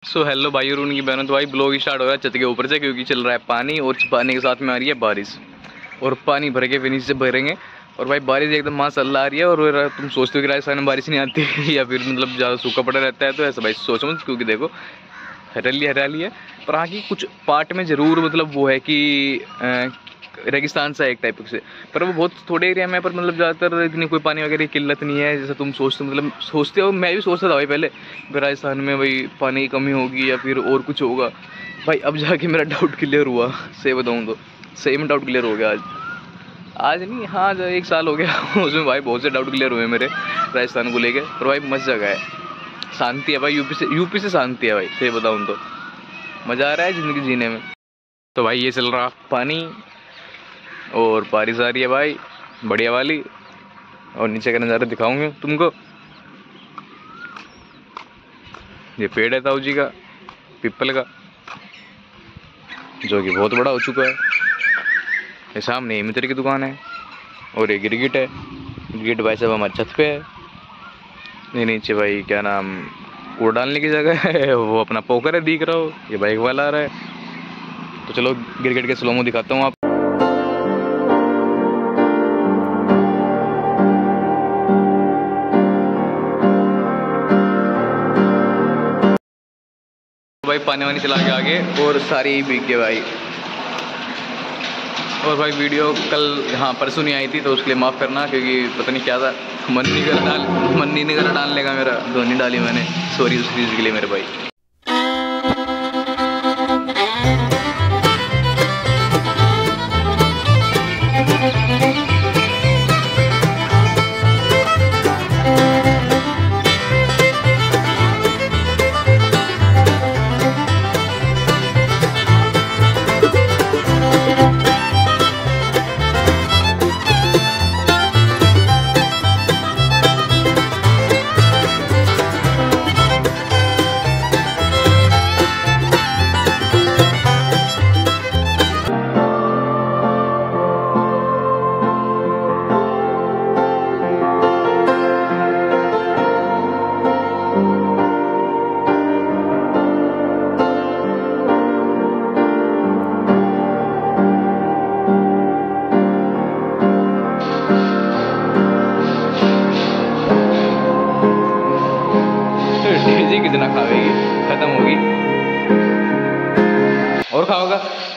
So hello भाई और उनकी बहनों। तो भाई ब्लॉग स्टार्ट हो रहा है छत के ऊपर से, क्योंकि चल रहा है पानी और पानी के साथ में आ रही है बारिश। और पानी भर के फिर नीचे से भरेंगे। और भाई बारिश एकदम माशाल्लाह आ रही है। और तुम सोचते हो कि राजस्थान में बारिश नहीं आती या फिर मतलब ज़्यादा सूखा पड़ा रहता है, तो ऐसा भाई सोचो मत, क्योंकि देखो हरियाली है। पर हाँ की कुछ पार्ट में ज़रूर मतलब वो है कि रेगिस्तान सा एक टाइप से, पर वो बहुत थोड़े एरिया में। पर मतलब ज़्यादातर इतनी कोई पानी वगैरह की किल्लत नहीं है जैसा तुम सोचते, मतलब सोचते हो। मैं भी सोचता था भाई पहले राजस्थान में भाई पानी की कमी होगी या फिर और कुछ होगा। भाई अब जाके मेरा डाउट क्लियर हुआ, सही बताऊँ तो सही में डाउट क्लियर हो गया। आज नहीं, हाँ जो 1 साल हो गया उसमें भाई बहुत से डाउट क्लियर हुए मेरे राजस्थान को लेके। पर भाई मस्त जगह है, शांति है भाई। यूपी से शांति है भाई, सही बताऊँ तो मज़ा आ रहा है ज़िंदगी जीने में। तो भाई ये चल रहा पानी और बारिश आ रही है भाई बढ़िया वाली। और नीचे का नज़ारा दिखाऊंगे तुमको। ये पेड़ है ताऊ जी का, पीपल का, जो कि बहुत बड़ा हो चुका है। ये सामने मित्र की दुकान है और ये गिरगिट है। गिरगिट भाई साहब हमारे छत पे है। ये नीचे भाई क्या नाम कूड़ा डालने की जगह है, वो अपना पोकर है दिख रहा हो। ये बाइक वाला आ रहा है। तो चलो गिरगिट के स्लोमो दिखाता हूँ आप। भाई पानी वानी चला के आगे और सारी भीग गए भाई। और भाई वीडियो कल हाँ परसों नहीं आई थी, तो उसके लिए माफ़ करना, क्योंकि पता नहीं क्या था, मन नहीं करा डालने का मेरा, तो नहीं डाली मैंने। सॉरी उस चीज़ के लिए मेरे भाई। कितना खावेगी, खत्म होगी और खाओगा।